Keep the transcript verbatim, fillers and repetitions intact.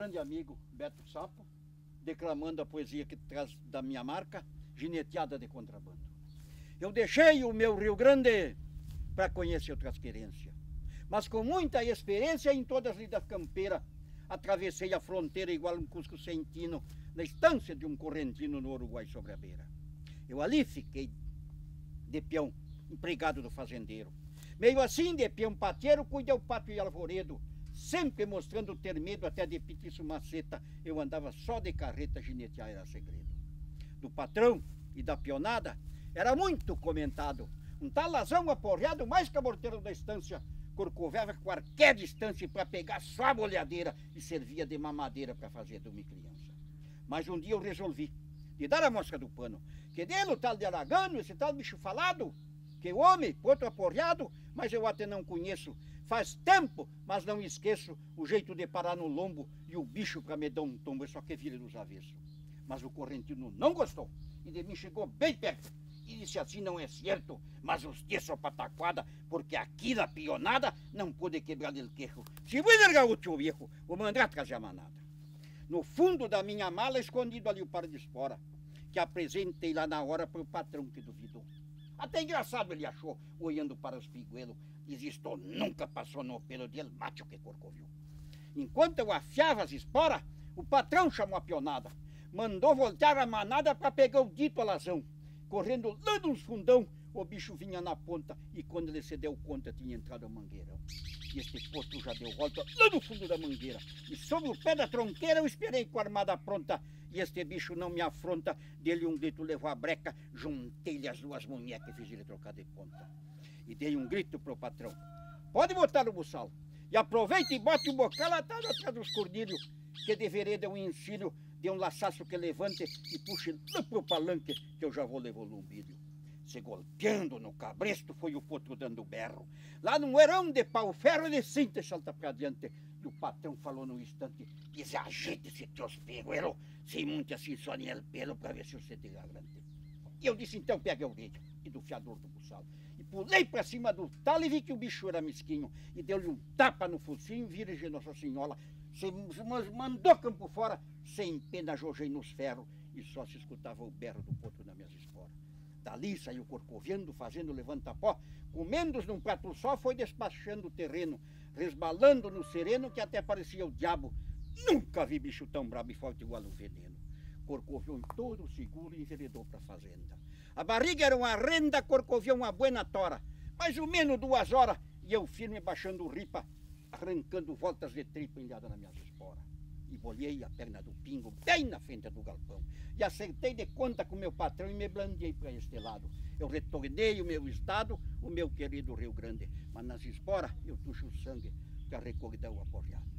Grande amigo Beto Sapo, declamando a poesia que traz da minha marca, Gineteada de Contrabando. Eu deixei o meu Rio Grande para conhecer outras querências, mas com muita experiência em todas as lidas campeiras, atravessei a fronteira igual um cusco centino, na estância de um correntino no Uruguai sobre a beira. Eu ali fiquei de peão, empregado do fazendeiro. Meio assim, de peão pateiro, cuidei o pátio e alvoredo, sempre mostrando ter medo até de petiço maceta. Eu andava só de carreta, ginetear era segredo. Do patrão e da pionada era muito comentado. Um talazão aporreado, mais caborteiro da estância, corcovava qualquer distância para pegar só a bolhadeira e servia de mamadeira para fazer de uma criança. Mas um dia eu resolvi de dar a mosca do pano, que dele o tal de Aragano, esse tal bicho falado, que o homem, outro aporreado, mas eu até não conheço. Faz tempo, mas não esqueço o jeito de parar no lombo e o bicho para me dar um tombo, só que vira dos avessos. Mas o correntino não gostou e de mim chegou bem perto e disse assim: não é certo, mas os tios são pataquada, porque aqui na pionada não pode quebrar el queixo. Se vou largar o tio viejo, vou mandar trazer a manada. No fundo da minha mala, escondido ali o par de espora, que apresentei lá na hora para o patrão que duvidou. Até engraçado ele achou, olhando para os piguelos. Diz: isto nunca passou no pelo dele, macho que corcoviu. Enquanto eu afiava as esporas, o patrão chamou a pionada. Mandou voltar a manada para pegar o dito alazão. Correndo lá nos fundão, o bicho vinha na ponta e quando ele se deu conta tinha entrado a mangueirão. E este posto já deu volta lá no fundo da mangueira. E sobre o pé da tronqueira eu esperei com a armada pronta. E este bicho não me afronta, dele um grito levou a breca, juntei-lhe as duas munhecas e fiz ele trocar de ponta. E dei um grito pro patrão: pode botar no buçal. E aproveita e bote o bocal atado atrás dos cordilhos, que de vereda é um ensino, de um laçaço que levante e puxe lá pro palanque, que eu já vou levar o lumbilho. Se golpeando no cabresto, foi o potro dando berro. Lá num herão de pau-ferro, ele senta e salta pra diante. E o patrão falou num instante: diz, ajeite-se teus peguelos, se monte assim só nem el pelo, pra ver se você te garante. E eu disse: então pega o dedo, e do fiador do buçal. E pulei pra cima do talo e vi que o bicho era mesquinho. E deu-lhe um tapa no focinho, virgem Nossa Senhora. Se mandou campo fora, sem pena jogei nos ferros. E só se escutava o berro do potro nas minhas esporas. Dali saiu corcoviando, fazendo levanta-pó, comendo-os num prato só, foi despachando o terreno, resbalando no sereno que até parecia o diabo. Nunca vi bicho tão brabo e forte igual um veneno. Corcoviou em todo seguro e enveredou para a fazenda. A barriga era uma renda, corcoviou uma buena tora, mais ou menos duas horas, e eu firme baixando ripa, arrancando voltas de tripa ilhada nas minhas esporas. E bolhei a perna do pingo bem na frente do galpão. E acertei de conta com meu patrão e me blandei para este lado. Eu retornei o meu estado, o meu querido Rio Grande. Mas nas esporas eu tuxo o sangue para recordar o aporreado.